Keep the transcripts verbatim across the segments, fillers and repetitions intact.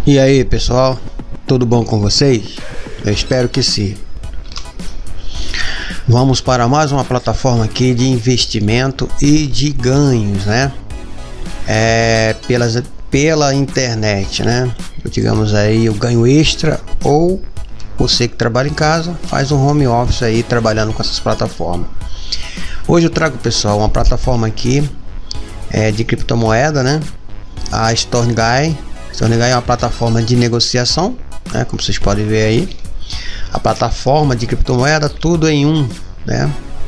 E aí pessoal, tudo bom com vocês? Eu espero que sim. Vamos para mais uma plataforma aqui de investimento e de ganhos, né? É, pelas, pela internet, né? Digamos aí o ganho extra, ou você que trabalha em casa faz um home office aí trabalhando com essas plataformas. Hoje eu trago, pessoal, uma plataforma aqui é, de criptomoeda, né? A StoneGuy. StoneGuy é uma plataforma de negociação, né? Como vocês podem ver aí, a plataforma de criptomoeda, tudo em um, né?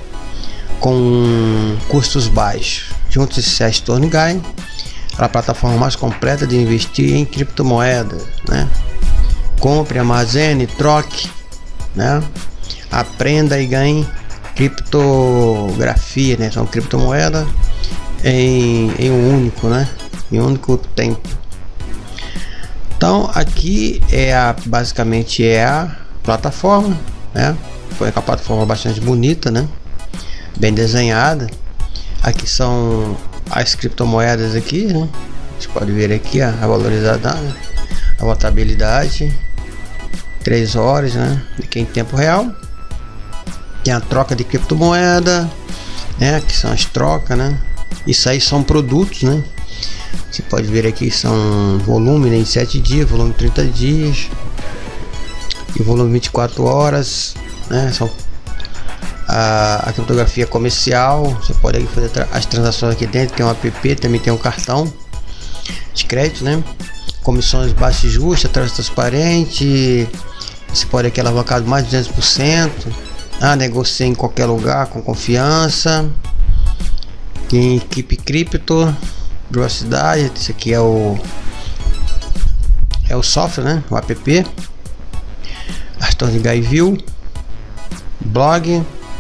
Com custos baixos. Junte-se a StoneGuy, a plataforma mais completa de investir em criptomoedas, né? Compre, armazene, troque, né? Aprenda e ganhe criptografia, né? São criptomoedas em, em um único, né? Em um único tempo. Então aqui é a, basicamente é a plataforma, né? Foi uma plataforma bastante bonita, né? Bem desenhada. Aqui são as criptomoedas aqui, né? Você pode ver aqui a, a valorizada, né? A votabilidade, três horas, né? Aqui em tempo real. Tem a troca de criptomoeda, né? Que são as trocas, né? Isso aí são produtos, né? Você pode ver aqui, são volume, né, em sete dias, volume trinta dias e volume vinte e quatro horas, né? São a, a criptografia comercial. Você pode aí fazer tra as transações aqui dentro. Tem um app, também tem um cartão de crédito, né? Comissões baixas e justas, transparente. Você pode aqui alavancar mais de duzentos por cento. Ah, negocia em qualquer lugar com confiança. Tem equipe cripto, velocidade. Esse aqui é o é o software, né? O app. A StoneGuy View, blog.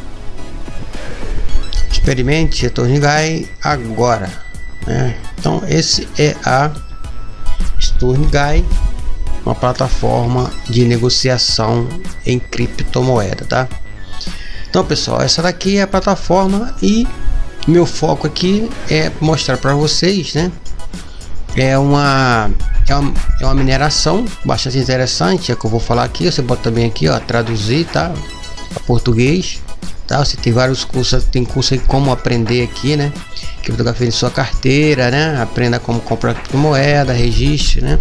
Experimente a StoneGuy agora, né? Então esse é a StoneGuy, uma plataforma de negociação em criptomoeda, tá? Então pessoal, essa daqui é a plataforma e meu foco aqui é mostrar para vocês, né? É uma, é uma é uma mineração bastante interessante, é que eu vou falar aqui. Você pode também aqui, ó, traduzir, tá? Para português, tá? Você tem vários cursos, tem curso aí como aprender aqui, né? Criptografia em sua carteira, né? Aprenda como comprar criptomoeda, registre, né?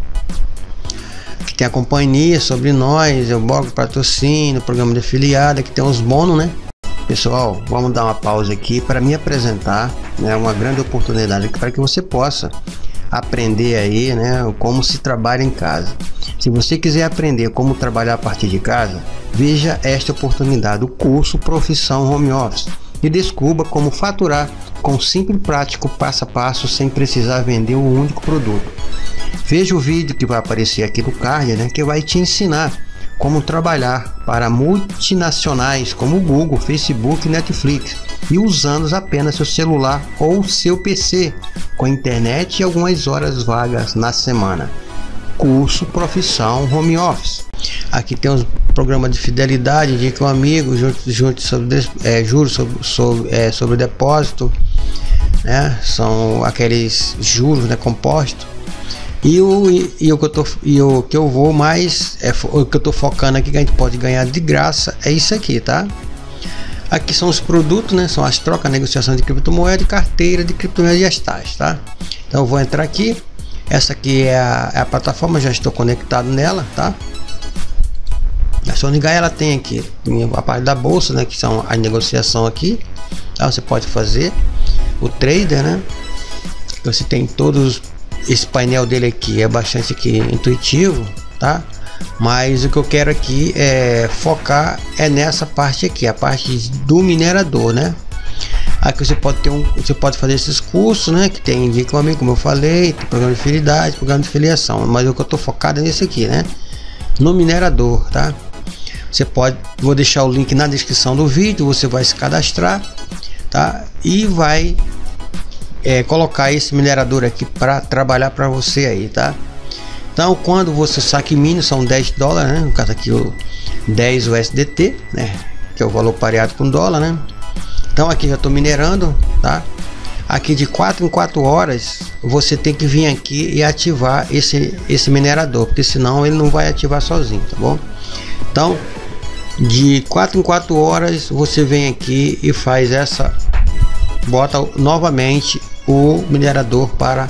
Aqui tem a companhia, sobre nós, o blog, patrocínio, programa de afiliado, que tem uns bônus, né? Pessoal, vamos dar uma pausa aqui para me apresentar, né? Uma grande oportunidade para que você possa aprender aí, né? Como se trabalha em casa. Se você quiser aprender como trabalhar a partir de casa, veja esta oportunidade, o curso Profissão Home Office, e descubra como faturar com simples e prático, passo a passo, sem precisar vender um único produto. Veja o vídeo que vai aparecer aqui no card, né? Que vai te ensinar como trabalhar para multinacionais como Google, Facebook e Netflix, e usando apenas seu celular ou seu P C, com internet e algumas horas vagas na semana. Curso Profissão Home Office. Aqui tem os programas de fidelidade, indica um amigo, junto sobre é, juros sobre, sobre, é, sobre depósito, né? São aqueles juros, né, compostos. E o, e, e o que eu tô e o que eu vou mais é o que eu tô focando aqui, que a gente pode ganhar de graça, é isso aqui, tá? Aqui são os produtos, né? São as trocas, negociação de criptomoeda e carteira de criptomoedas gestais, tá? Então eu vou entrar aqui. Essa aqui é a, é a plataforma, já estou conectado nela, tá? A StoneGuy, ela tem aqui a parte da bolsa, né? Que são a negociação aqui, tá? Você pode fazer o trader, né? Você tem todos esse painel dele aqui, é bastante aqui intuitivo, tá? Mas o que eu quero aqui é focar é nessa parte aqui, a parte do minerador, né? Aqui você pode ter um, você pode fazer esses cursos, né? Que tem indica um amigo, como eu falei, tem programa de fidelidade, programa de filiação, mas o que eu tô focado é nesse aqui, né? No minerador, tá? Você pode, vou deixar o link na descrição do vídeo, você vai se cadastrar, tá? E vai É, colocar esse minerador aqui para trabalhar para você aí, tá? Então quando você saque mínimo são dez dólares, né? No caso aqui o dez U S D T, né? Que é o valor pareado com dólar, né? Então aqui já estou minerando, tá? aqui de quatro em quatro horas você tem que vir aqui e ativar esse esse minerador, porque senão ele não vai ativar sozinho, tá bom? Então de quatro em quatro horas você vem aqui e faz essa, bota novamente o minerador para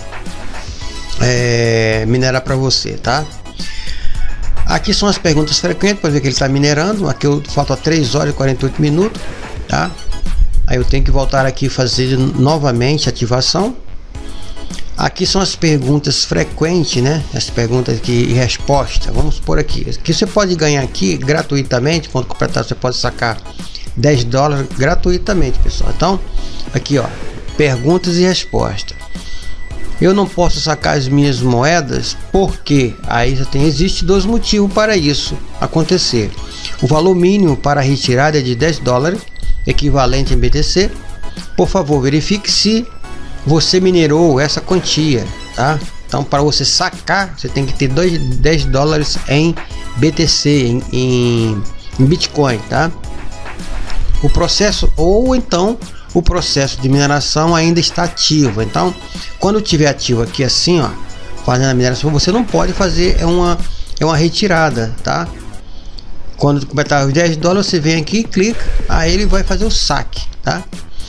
é, minerar para você, tá? Aqui são as perguntas frequentes para ver que ele está minerando. Aqui eu falta três horas e quarenta e oito minutos, tá? Aí eu tenho que voltar aqui e fazer novamente a ativação. Aqui são as perguntas frequentes, né? As perguntas aqui e resposta. Vamos por aqui. Que você pode ganhar aqui gratuitamente. Quando completar, você pode sacar dez dólares gratuitamente, pessoal. Então, aqui ó, perguntas e respostas. Eu não posso sacar as minhas moedas porque aí já tem, existe dois motivos para isso acontecer. O valor mínimo para a retirada é de dez dólares, equivalente em B T C. Por favor, verifique se você minerou essa quantia, tá? Então, para você sacar, você tem que ter dez dólares em B T C, em, em, em Bitcoin, tá? O processo, ou então o processo de mineração ainda está ativo. Então, quando tiver ativo aqui assim, ó, fazendo a mineração, você não pode fazer é uma é uma retirada, tá? Quando completar os dez dólares, você vem aqui e clica, aí ele vai fazer o saque, tá?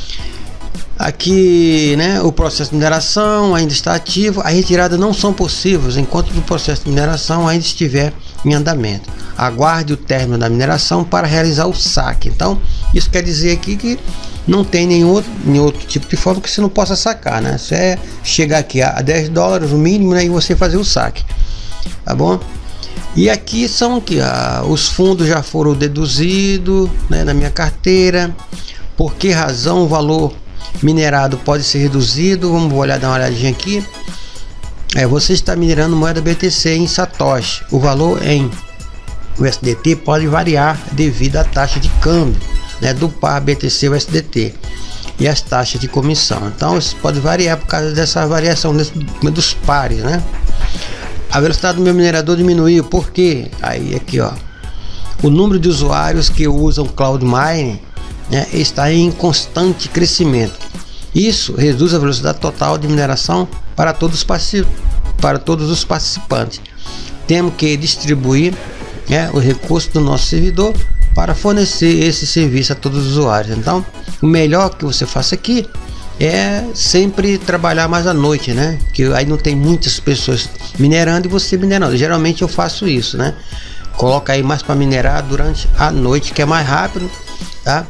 Aqui, né, o processo de mineração ainda está ativo. A retirada não são possíveis enquanto o processo de mineração ainda estiver em andamento. Aguarde o término da mineração para realizar o saque. Então, isso quer dizer aqui que não tem nenhum outro, nenhum outro tipo de forma que você não possa sacar, né? Você é chegar aqui a dez dólares o mínimo, né, e você fazer o saque, tá bom? E aqui são aqui, ah, os fundos já foram deduzidos, né, na minha carteira. Por que razão o valor minerado pode ser reduzido? Vamos olhar, dar uma olhadinha aqui. É, você está minerando moeda B T C em Satoshi. O valor em U S D T pode variar devido à taxa de câmbio, né, do par B T C U S D T e as taxas de comissão. Então isso pode variar por causa dessa variação desse, dos pares, né? A velocidade do meu minerador diminuiu, por quê? Aí aqui ó, o número de usuários que usam Cloud Mining, né, está em constante crescimento. Isso reduz a velocidade total de mineração para todos os, para todos os participantes. Temos que distribuir, né, o recurso do nosso servidor para fornecer esse serviço a todos os usuários. Então, o melhor que você faça aqui é sempre trabalhar mais à noite, né? Que aí não tem muitas pessoas minerando e você minerando. Geralmente eu faço isso, né? Coloca aí mais para minerar durante a noite, que é mais rápido, tá?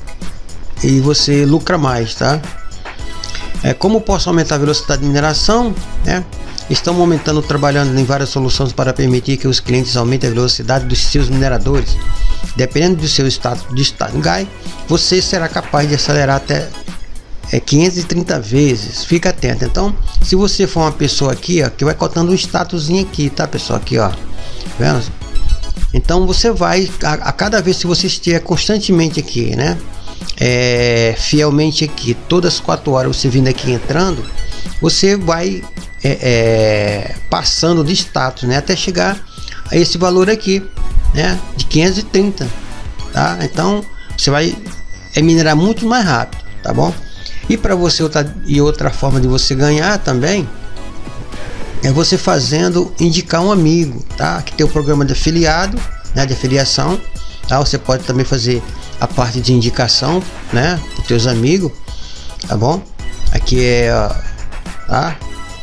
E você lucra mais, tá? É, como posso aumentar a velocidade de mineração, né? Estamos aumentando, trabalhando em várias soluções para permitir que os clientes aumentem a velocidade dos seus mineradores. Dependendo do seu status de StarkNGai, você será capaz de acelerar até é, quinhentas e trinta vezes. Fica atento. Então, se você for uma pessoa aqui, ó, que vai cotando um statuszinho aqui, tá, pessoal? Aqui, ó, vendo? Então você vai a, a cada vez que você estiver constantemente aqui, né? É, fielmente aqui, todas as quatro horas você vindo aqui entrando, você vai é, é, passando de status, né, até chegar a esse valor aqui, né, de quinhentos e trinta, tá? Então você vai é, minerar muito mais rápido, tá bom? E para você outra e outra forma de você ganhar também é você fazendo indicar um amigo, tá? Aqui tem o programa de afiliado, né, de afiliação, tá? Você pode também fazer a parte de indicação, né, para os teus amigos, tá bom? Aqui é, ó, tá?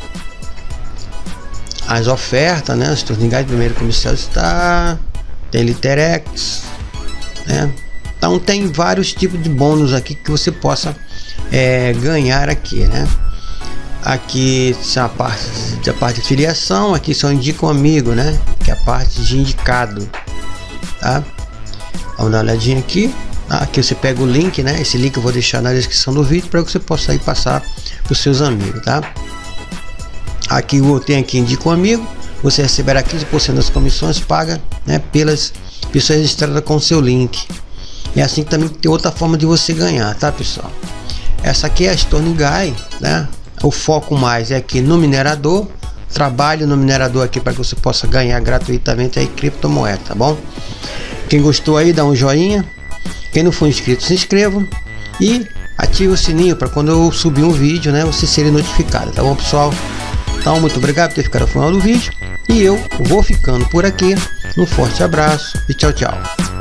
As ofertas, né? Os StarkNGai primeiro comercial está, tem Literex, né? Então tem vários tipos de bônus aqui que você possa é, ganhar aqui, né? Aqui são a parte da parte de filiação, aqui só indica um amigo, né? Que é a parte de indicado, tá? Vamos dar uma olhadinha aqui. Aqui você pega o link, né? Esse link eu vou deixar na descrição do vídeo para que você possa ir passar para os seus amigos, tá? Aqui eu tenho aqui indica um amigo, você receberá quinze por cento das comissões paga, né, pelas pessoas registradas com o seu link. E assim também tem outra forma de você ganhar, tá, pessoal? Essa aqui é a StarkNGai, né? O foco mais é aqui no minerador. Trabalho no minerador aqui para que você possa ganhar gratuitamente aí criptomoeda, tá bom? Quem gostou aí, dá um joinha. Quem não for inscrito, se inscreva. E ative o sininho para quando eu subir um vídeo, né, você ser notificado, tá bom, pessoal? Então, muito obrigado por ter ficado ao final do vídeo e eu vou ficando por aqui. Um forte abraço e tchau, tchau.